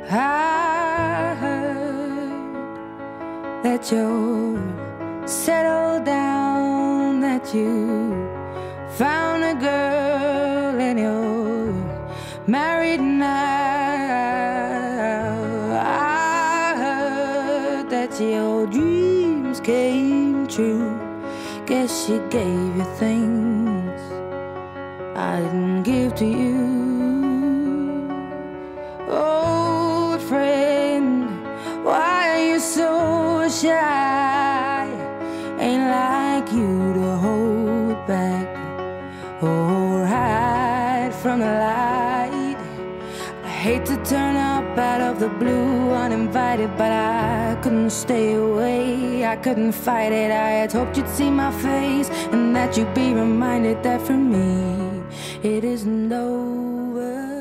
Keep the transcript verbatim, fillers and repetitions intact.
I heard that you're settled down, that you found a girl and you're married now. I heard that your dreams came true. Guess she gave you things I didn't give to you. Old friend, why are you so shy? Ain't like you to hold back or hide from the light. I hate to turn up out of the blue uninvited, but I couldn't stay away, I couldn't fight it. I had hoped you'd see my face and that you'd be reminded that for me it isn't over.